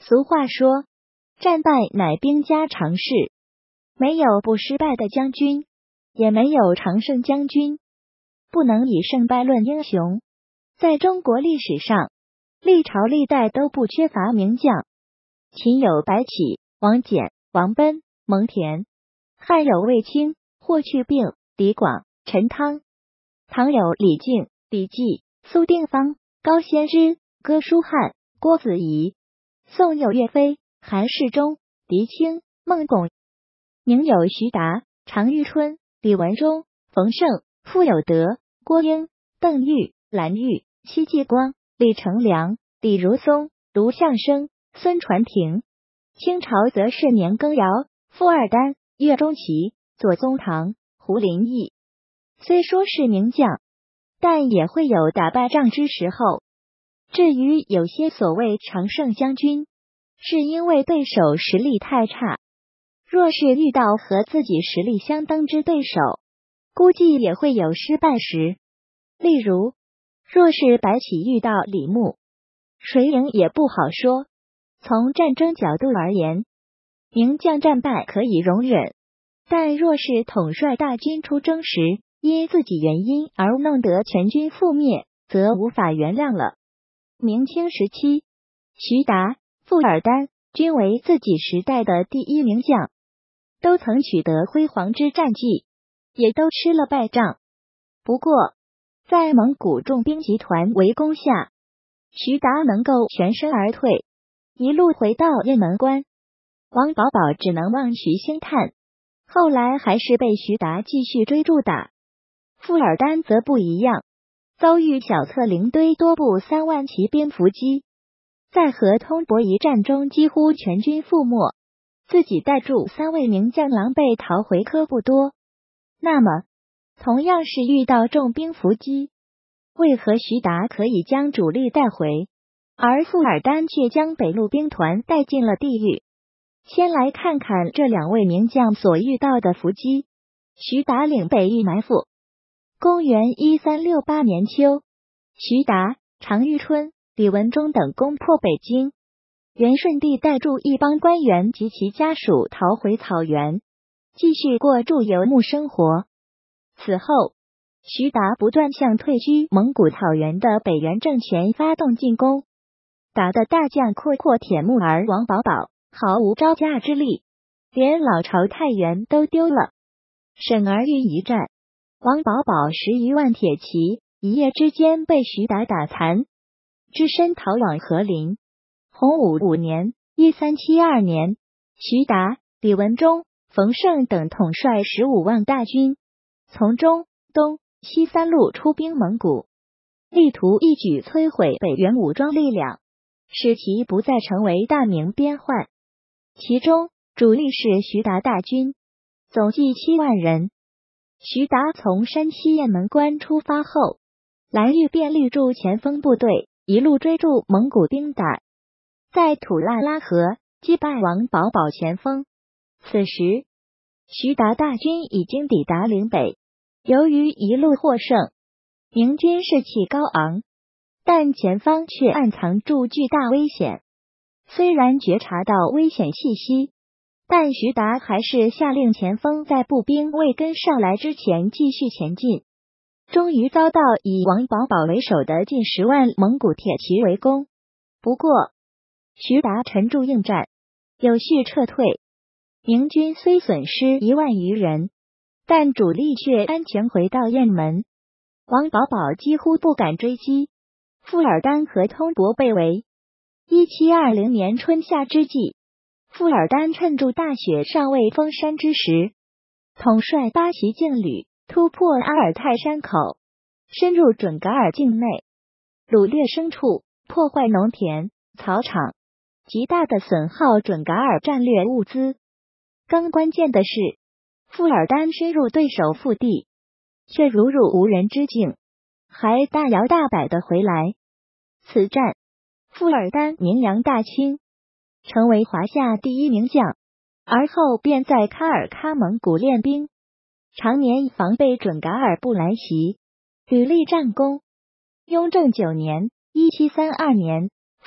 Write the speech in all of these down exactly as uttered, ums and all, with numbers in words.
俗话说，战败乃兵家常事，没有不失败的将军，也没有常胜将军，不能以胜败论英雄。在中国历史上，历朝历代都不缺乏名将，秦有白起、王翦、王贲、蒙恬，汉有卫青、霍去病、李广、陈汤，唐有李靖、李绩、苏定方、高仙芝、哥舒翰、郭子仪，宋有岳飞、韩世忠、狄青、孟拱，明有徐达、常遇春、李文忠、冯胜、傅有德、郭英、邓愈、蓝玉、戚继光、李成梁、李如松、卢象升、孙传庭。清朝则是年羹尧、傅尔丹、岳钟琪、左宗棠、胡林翼。虽说是名将，但也会有打败仗之时候。至于有些所谓常胜将军，是因为对手实力太差，若是遇到和自己实力相当之对手，估计也会有失败时。例如，若是白起遇到李牧，谁赢也不好说。从战争角度而言，名将战败可以容忍，但若是统帅大军出征时，因自己原因而弄得全军覆灭，则无法原谅了。明清时期，徐达、傅尔丹均为自己时代的第一名将，都曾取得辉煌之战绩，也都吃了败仗。不过，在蒙古重兵集团围攻下，徐达能够全身而退，一路回到雁门关。王保保只能望徐兴叹，后来还是被徐达继续追住打。傅尔丹则不一样，遭遇小册灵堆多部三万骑兵伏击，在和通伯一战中几乎全军覆没，自己带住三位名将狼狈逃回科布多。那么，同样是遇到重兵伏击，为何徐达可以将主力带回，而傅尔丹却将北路兵团带进了地狱？先来看看这两位名将所遇到的伏击。徐达领北域埋伏。公元一三六八年秋，徐达、常遇春、李文忠等攻破北京，元顺帝带住一帮官员及其家属逃回草原，继续过住游牧生活。此后，徐达不断向退居蒙古草原的北元政权发动进攻，打得大将阔阔铁木儿王保保毫无招架之力，连老巢太原都丢了。沈儿峪一战，王保保十余万铁骑一夜之间被徐达打残，只身逃往和林。洪武五年（一三七二年），徐达、李文忠、冯胜等统帅十五万大军，从中、东、西三路出兵蒙古，力图一举摧毁北元武装力量，使其不再成为大明边患。其中主力是徐达大军，总计七万人。徐达从山西雁门关出发后，蓝玉便立驻前锋部队，一路追住蒙古兵打，在土拉拉河击败王保保前锋。此时，徐达大军已经抵达岭北。由于一路获胜，明军士气高昂，但前方却暗藏住巨大危险。虽然觉察到危险气息，但徐达还是下令前锋在步兵未跟上来之前继续前进。终于遭到以王保保为首的近十万蒙古铁骑围攻。不过，徐达沉住应战，有序撤退。明军虽损失一万余人，但主力却安全回到雁门。王保保几乎不敢追击，傅尔丹和通伯被围。一七二零年春夏之际，傅尔丹趁住大雪尚未封山之时，统帅八旗劲旅突破阿尔泰山口，深入准噶尔境内，掳掠牲畜，破坏农田、草场，极大的损耗准噶尔战略物资。更关键的是，傅尔丹深入对手腹地，却如入无人之境，还大摇大摆的回来。此战，傅尔丹名扬大清，成为华夏第一名将，而后便在喀尔喀蒙古练兵，常年防备准噶尔不来袭，屡立战功。雍正九年（一七三二年），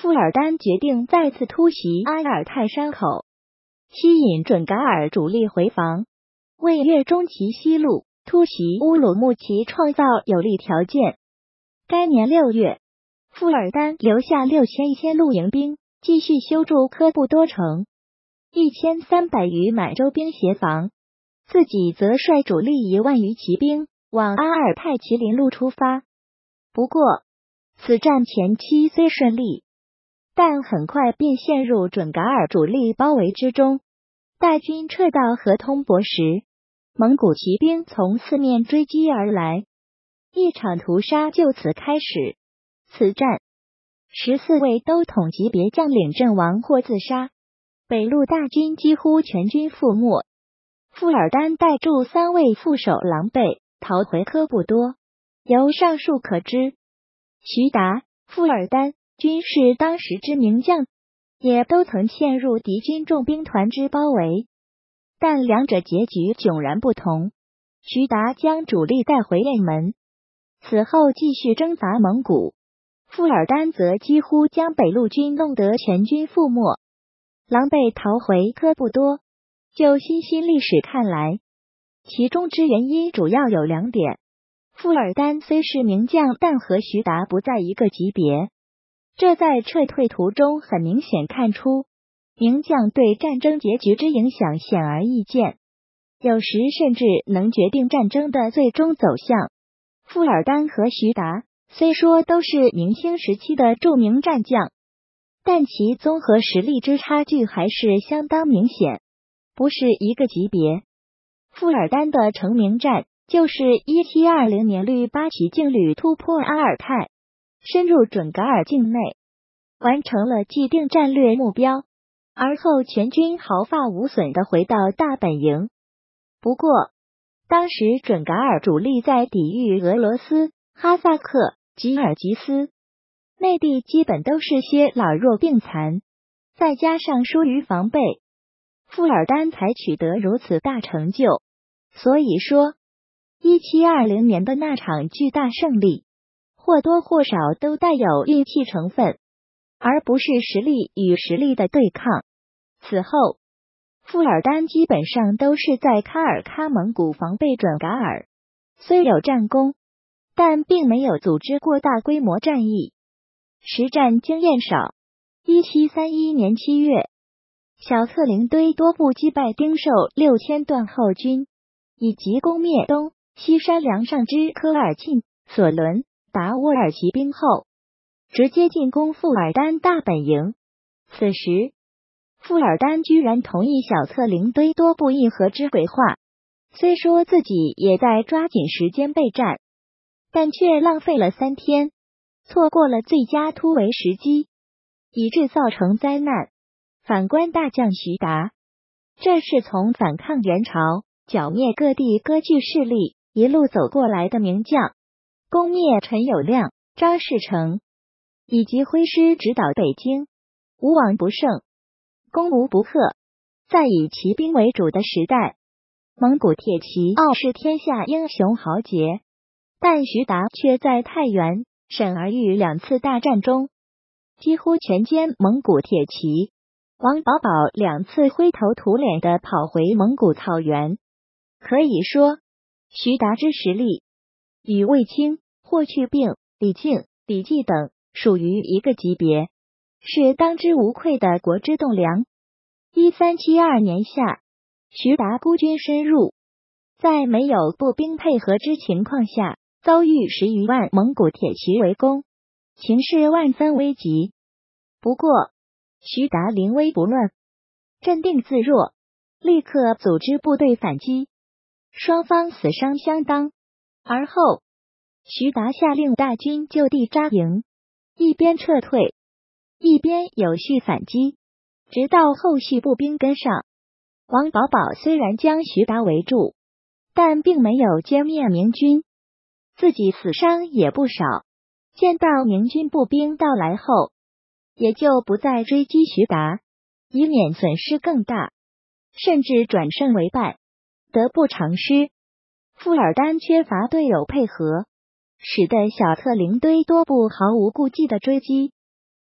富尔丹决定再次突袭阿尔泰山口，吸引准噶尔主力回防，为月中旗西路突袭乌鲁木齐创造有利条件。该年六月，富尔丹留下六千一千露营兵，继续修筑科布多城，一千三百余满洲兵协防，自己则率主力一万余骑兵往阿尔泰麒麟路出发。不过，此战前期虽顺利，但很快便陷入准噶尔主力包围之中。大军撤到河通博时，蒙古骑兵从四面追击而来，一场屠杀就此开始。此战，十四位都统级别将领阵亡或自杀，北路大军几乎全军覆没。富尔丹带驻三位副手狼狈逃回科布多。由上述可知，徐达、富尔丹均是当时之名将，也都曾陷入敌军重兵团之包围，但两者结局迥然不同。徐达将主力带回雁门，此后继续征伐蒙古；富尔丹则几乎将北路军弄得全军覆没，狼狈逃回科布多。就新兴历史看来，其中之原因主要有两点：富尔丹虽是名将，但和徐达不在一个级别，这在撤退途中很明显看出，名将对战争结局之影响显而易见，有时甚至能决定战争的最终走向。富尔丹和徐达虽说都是明清时期的著名战将，但其综合实力之差距还是相当明显，不是一个级别。富尔丹的成名战就是一七二零年绿八旗劲旅突破阿尔泰，深入准噶尔境内，完成了既定战略目标，而后全军毫发无损地回到大本营。不过，当时准噶尔主力在抵御俄罗斯、哈萨克、吉尔吉斯，内地基本都是些老弱病残，再加上疏于防备，富尔丹才取得如此大成就。所以说，一七二零年的那场巨大胜利，或多或少都带有运气成分，而不是实力与实力的对抗。此后，富尔丹基本上都是在喀尔喀蒙古防备准噶尔，虽有战功，但并没有组织过大规模战役，实战经验少。一七三一年七月，小策灵堆多部击败丁寿六千段后军，以及攻灭东西山梁上之科尔沁、索伦、达斡尔骑兵后，直接进攻富尔丹大本营。此时，富尔丹居然同意小策灵堆多部议和之鬼话，虽说自己也在抓紧时间备战，但却浪费了三天，错过了最佳突围时机，以致造成灾难。反观大将徐达，这是从反抗元朝、剿灭各地割据势力一路走过来的名将，攻灭陈友谅、张士诚，以及挥师直捣北京，无往不胜，攻无不克。在以骑兵为主的时代，蒙古铁骑傲视天下英雄豪杰，但徐达却在太原、沈儿峪两次大战中几乎全歼蒙古铁骑。王保保两次灰头土脸地跑回蒙古草原。可以说，徐达之实力与卫青、霍去病、李靖、李继等属于一个级别，是当之无愧的国之栋梁。一三七二年夏，徐达孤军深入，在没有步兵配合之情况下，遭遇十余万蒙古铁骑围攻，情势万分危急。不过，徐达临危不乱，镇定自若，立刻组织部队反击，双方死伤相当。而后，徐达下令大军就地扎营，一边撤退，一边有序反击，直到后续步兵跟上。王保保虽然将徐达围住，但并没有歼灭明军，自己死伤也不少。见到明军步兵到来后，也就不再追击徐达，以免损失更大，甚至转胜为败，得不偿失。富尔丹缺乏队友配合，使得小策灵堆多部毫无顾忌的追击，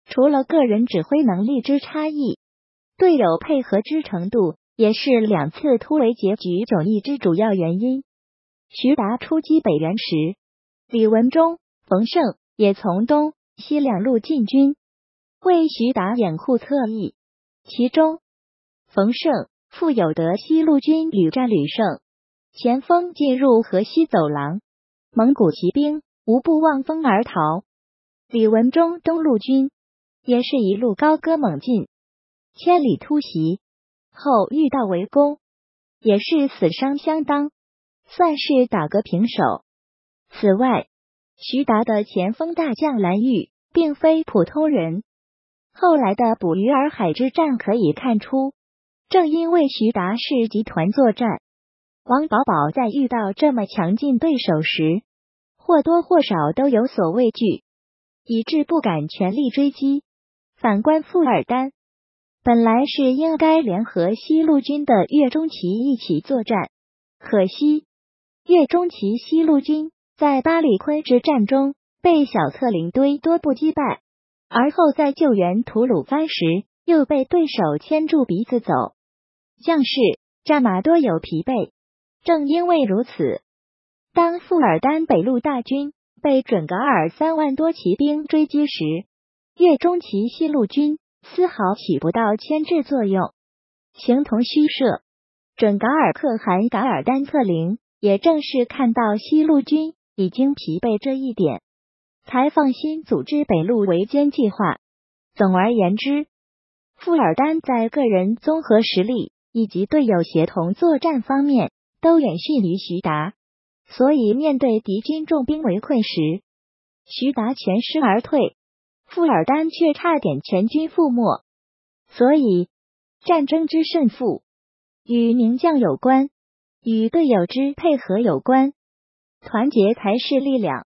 除了个人指挥能力之差异，队友配合之程度也是两次突围结局迥异之主要原因。徐达出击北原时，李文忠、冯胜也从东西两路进军，为徐达掩护侧翼。其中，冯胜负有得西路军屡战屡胜，前锋进入河西走廊，蒙古骑兵无不望风而逃。李文忠东路军也是一路高歌猛进，千里突袭后遇到围攻，也是死伤相当，算是打个平手。此外，徐达的前锋大将蓝玉并非普通人，后来的捕鱼儿海之战可以看出，正因为徐达是集团作战，王保保在遇到这么强劲对手时，或多或少都有所畏惧，以致不敢全力追击。反观富尔丹，本来是应该联合西路军的岳钟琪一起作战，可惜岳钟琪西路军在巴里坤之战中被小册林堆多部击败，而后在救援吐鲁番时又被对手牵住鼻子走，将士战马多有疲惫。正因为如此，当富尔丹北路大军被准噶尔三万多骑兵追击时，岳钟琪西路军丝毫起不到牵制作用，形同虚设。准噶尔可汗噶尔丹策凌也正是看到西路军已经疲惫这一点，才放心组织北路围歼计划。总而言之，富尔丹在个人综合实力以及队友协同作战方面都远逊于徐达，所以面对敌军重兵围困时，徐达全师而退，富尔丹却差点全军覆没。所以战争之胜负与名将有关，与队友之配合有关，团结才是力量。